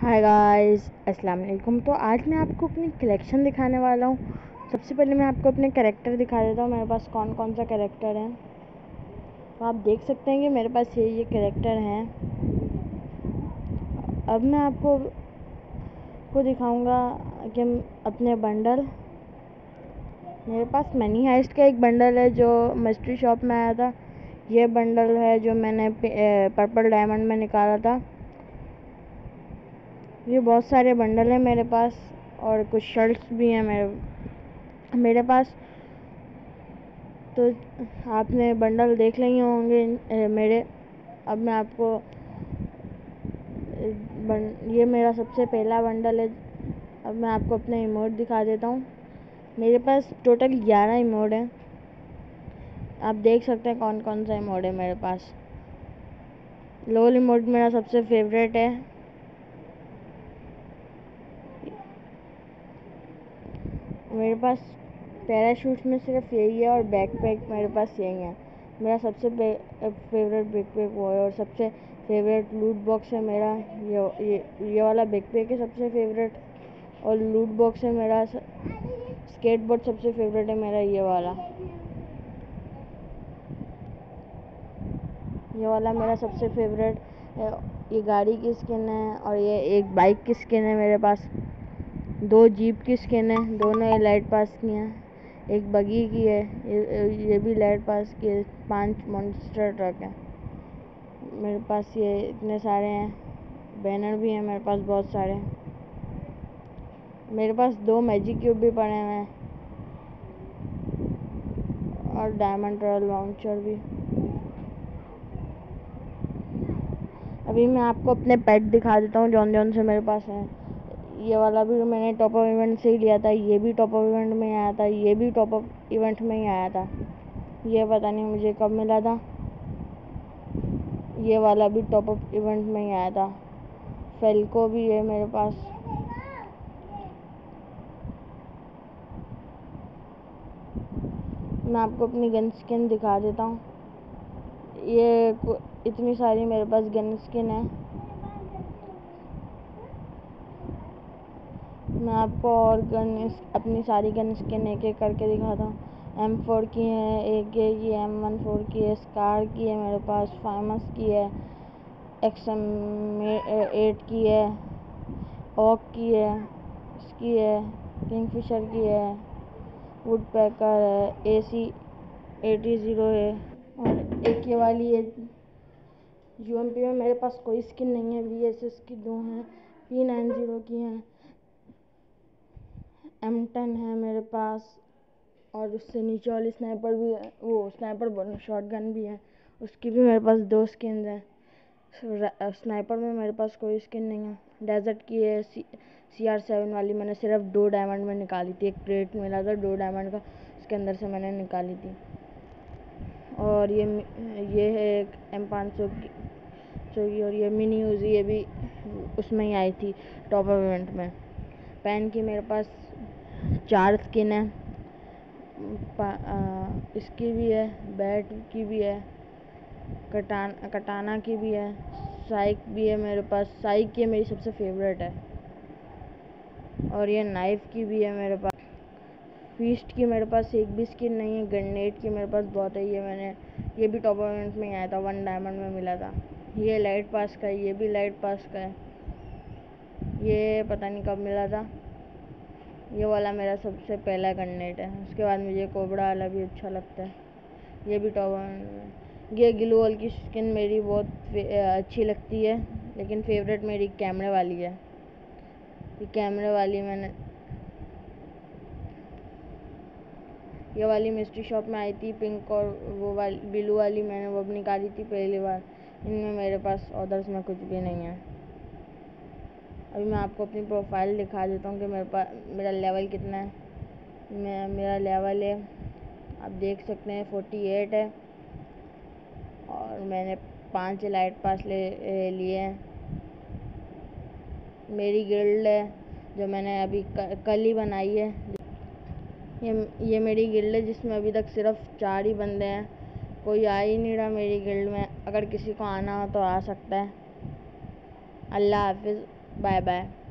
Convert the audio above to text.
Hi guys, अस्सलाम वालेकुम। तो आज मैं आपको अपनी कलेक्शन दिखाने वाला हूँ। सबसे पहले मैं आपको अपने कैरेक्टर दिखा देता हूँ, मेरे पास कौन कौन सा कैरेक्टर है। तो आप देख सकते हैं कि मेरे पास ये कैरेक्टर हैं। अब मैं आपको दिखाऊंगा कि अपने बंडल। मेरे पास मनी हाइस्ट का एक बंडल है जो मिस्ट्री शॉप में आया था। ये बंडल है जो मैंने पर्पल डायमंड में निकाला था। ये बहुत सारे बंडल हैं मेरे पास और कुछ शर्ट्स भी हैं मेरे पास। तो आपने बंडल देख लिए होंगे मेरे। अब मैं आपको ये मेरा सबसे पहला बंडल है। अब मैं आपको अपने इमोट दिखा देता हूँ। मेरे पास टोटल 11 इमोट हैं। आप देख सकते हैं कौन कौन सा इमोट है मेरे पास। लोल इमोट मेरा सबसे फेवरेट है। मेरे पास पैराशूट में सिर्फ यही है और बैकपैक मेरे पास यही है। मेरा सबसे फेवरेट बैकपैक वो है और सबसे फेवरेट लूट बॉक्स है मेरा ये वाला बैकपैक है सबसे फेवरेट। और लूट बॉक्स है मेरा स्केटबोर्ड सबसे फेवरेट है मेरा ये वाला मेरा सबसे फेवरेट है। ये गाड़ी की स्किन है और ये एक बाइक की स्किन है मेरे पास। 2 जीप की स्किन है, दोनों ये लाइट पास की हैं। एक बगी की है, ये भी लाइट पास की है। 5 मॉन्स्टर ट्रक है मेरे पास। ये इतने सारे हैं। बैनर भी हैं मेरे पास बहुत सारे। मेरे पास 2 मैजिक क्यूब भी पड़े हुए हैं और डायमंड रॉयल लॉन्चर भी। अभी मैं आपको अपने पेट दिखा देता हूँ जौन जौन से मेरे पास हैं। ये वाला भी मैंने टॉप अप इवेंट से ही लिया था। ये भी टॉप अप इवेंट में आया था। ये भी टॉप अप इवेंट में ही आया था। ये पता नहीं मुझे कब मिला था। ये वाला भी टॉप अप इवेंट में ही आया था। फेल्को भी है मेरे पास। मैं आपको अपनी गन स्किन दिखा देता हूँ। इतनी सारी मेरे पास गन स्किन है। मैं आपको और अपनी सारी गन स्किन एक एक करके दिखाता हूँ। M4 की है, AK की, M14 की है, स्कार की है मेरे पास, फाइमस की है, XM8 की है, ऑक की है, इसकी है, किंगफिशर की है, वुडपैकर है, AC80 है। और एक ये वाली है। UMP में मेरे पास कोई स्किन नहीं है। VSS की 2 हैं, P90 की हैं, M10 है मेरे पास। और उससे नीचे वाली स्नाइपर भी है, वो स्नाइपर शॉटगन भी है, उसकी भी मेरे पास 2 स्किन हैं। स्नाइपर में मेरे पास कोई स्किन नहीं है। डेजर्ट की है, CR7 वाली मैंने सिर्फ 2 डायमंड में निकाली थी। एक क्रेट मिला था 2 डायमंड का, उसके अंदर से मैंने निकाली थी। और ये है एक M500 की और ये मिनी यूजी, ये भी उसमें ही आई थी टॉप अप इवेंट में। पैन की मेरे पास 4 स्किन है। इसकी भी है, बैट की भी है, कटाना की भी है, साइक भी है मेरे पास। साइक ये मेरी सबसे फेवरेट है। और ये नाइफ की भी है मेरे पास। फीस्ट की मेरे पास एक भी स्किन नहीं है। ग्रेनेड की मेरे पास बहुत है। ये भी टॉप इवेंट में आया था, 1 डायमंड में मिला था। ये लाइट पास का है, ये भी लाइट पास का है। ये पता नहीं कब मिला था। ये वाला मेरा सबसे पहला ग्रेनेड है। उसके बाद मुझे कोबरा वाला भी अच्छा लगता है। ये भी टॉप में। ये ग्लू वॉल की स्किन मेरी बहुत अच्छी लगती है, लेकिन फेवरेट मेरी कैमरे वाली है। ये कैमरे वाली ये वाली मिस्ट्री शॉप में आई थी पिंक, और वो वाली ब्लू वाली मैंने वो भी निकाली थी पहली बार। इनमें मेरे पास ऑर्डर्स में कुछ भी नहीं है। अभी मैं आपको अपनी प्रोफाइल दिखा देता हूँ कि मेरा लेवल कितना है। मेरा लेवल है, आप देख सकते हैं, 48 है। और मैंने 5 लाइट पास ले लिए हैं। मेरी गिल्ड है जो मैंने अभी कल ही बनाई है। ये मेरी गिल्ड है जिसमें अभी तक सिर्फ 4 ही बंदे हैं। कोई आ ही नहीं रहा मेरी गिल्ड में। अगर किसी को आना हो तो आ सकता है। अल्लाह हाफिज़। Bye bye.